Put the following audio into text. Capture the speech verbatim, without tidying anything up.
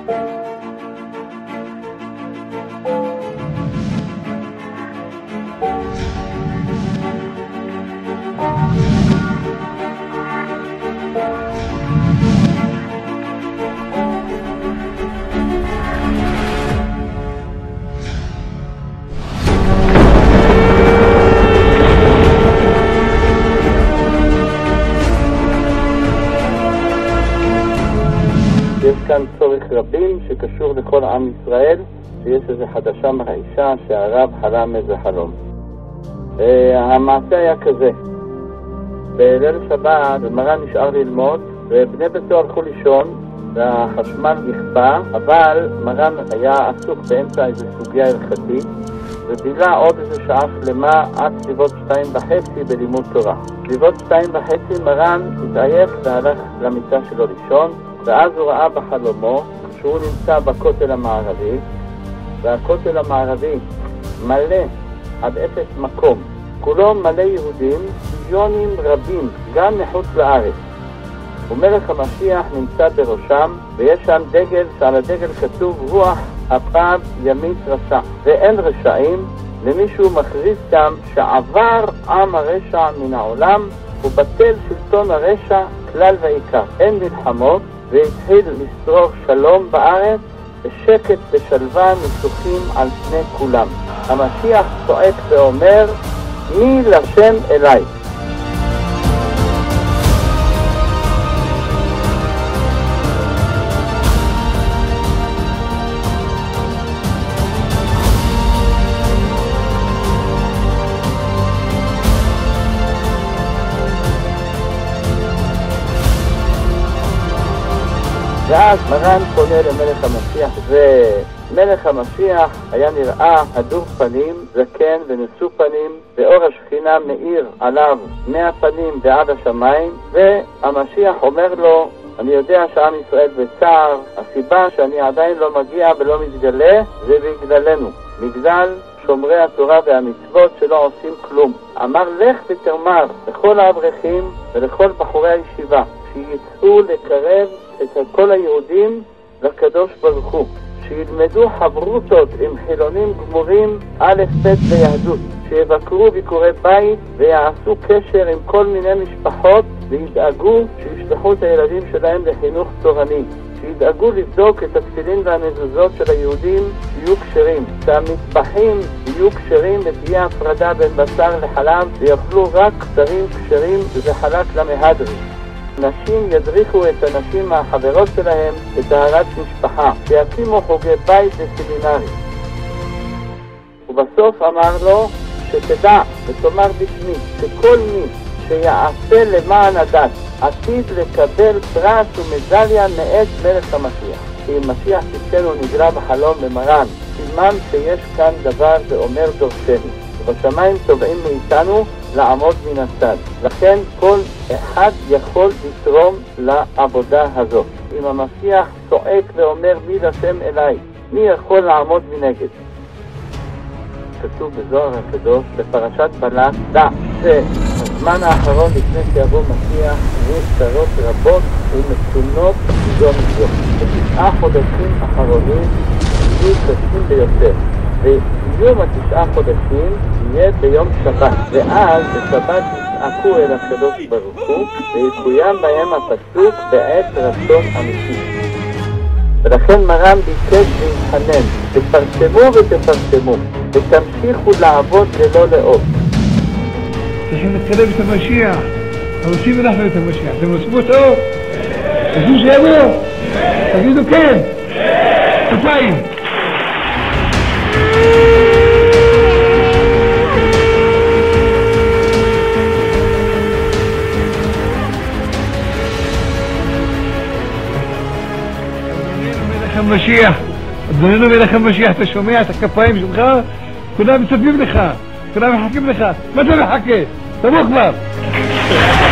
יש כאן צורך רבים שקשור לכל עם ישראל, שיש איזו חדשה מרעישה שהרב חלם איזה חלום. המעשה היה כזה: בליל שבת מרן נשאר ללמוד ובני ביתו הלכו לישון והחשמל נכבה, אבל מרן היה עסוק באמצע איזו סוגיה הלכתית ובילה עוד איזו שעה שלמה עד סביבות שתיים וחצי בלימוד תורה. סביבות שתיים וחצי מרן התעייף והלך למיטה שלו לישון, ואז הוא ראה בחלומו שהוא נמצא בכותל המערבי, והכותל המערבי מלא עד אפס מקום, כולו מלא יהודים, מיליונים רבים, גם מחוץ לארץ. ומלך המשיח נמצא בראשם, ויש שם דגל שעל הדגל כתוב רוח אפם ימית רשע, ואין רשעים. למישהו מכריז שם שעבר עם הרשע מן העולם ובטל שלטון הרשע כלל ועיקר. אין מלחמות, והתחיל לשרור שלום בארץ, ושקט ושלווה ניצוחים על פני כולם. המשיח צועק ואומר, מי לשם אליי? ואז מרן פונה למלך המשיח, ומלך המשיח היה נראה הדור פנים, זקן ונשוא פנים, ואור השכינה מאיר עליו מהפנים ועד השמיים, והמשיח אומר לו, אני יודע שעם ישראל בצער, הסיבה שאני עדיין לא מגיע ולא מתגלה זה בגללנו, בגלל שומרי התורה והמצוות שלא עושים כלום. אמר לך ותאמר לכל האברכים ולכל בחורי הישיבה שיצאו לקרב את כל היהודים לקדוש ברוך הוא, שילמדו חברותות עם חילונים גמורים א' ב' ביהדות, שיבקרו ביקורי בית ויעשו קשר עם כל מיני משפחות וידאגו שישלחו את הילדים שלהם לחינוך תורני, שידאגו לבדוק את התפילין והמזוזות של היהודים שיהיו כשרים, שהמטבחים יהיו כשרים ותהיה הפרדה בין בשר לחלב ויאכלו רק בשרים כשרים וחלק למהדרי. נשים ידריכו את הנשים החברות שלהם בטהרת משפחה, שיקימו חוגי בית וסמינרי. ובסוף אמר לו שתדע ותאמר בשמי שכל מי שיעשה למען הדת עתיד לקבל פרס ומדליה מאת מלך המשיח. כי אם משיח תצאנו נגלה בחלום במרן, סימן שיש כאן דבר ואומר דורשני, ובשמיים תובעים מאיתנו לעמוד מן הצד. לכן כל אחד יכול לתרום לעבודה הזאת. אם המשיח צועק ואומר מי לשם אליי, מי יכול לעמוד מנגד? כתוב בזוהר הקדוש בפרשת בלק, דע שהזמן האחרון לפני שיבוא משיח יהיו צרות רבות ומצונות זו מזו. בתשעה חודשים אחרונים יהיו קשים ביותר, ויום התשעה חודשים יהיה ביום שבת, ואז בשבת יצעקו אל הקדוש ברוך הוא ויקוים בהם הפסוק בעת רצון אמיתי. ולכן מרן ביקש להתחנן, תפרסמו ותפרסמו ותמשיכו לעבוד ללא לאות. צריכים להתקדם את המשיח, רוצים אנחנו את המשיח, אתם רוצים אותו? רוצים שיבוא? תגידו כן, כפיים. המשיח, אדוננו מלך המשיח, אתה שומע את הכפיים שלך? כולם מצפים לך, כולם מחכים לך, מה אתה מחכה? תבוא כבר!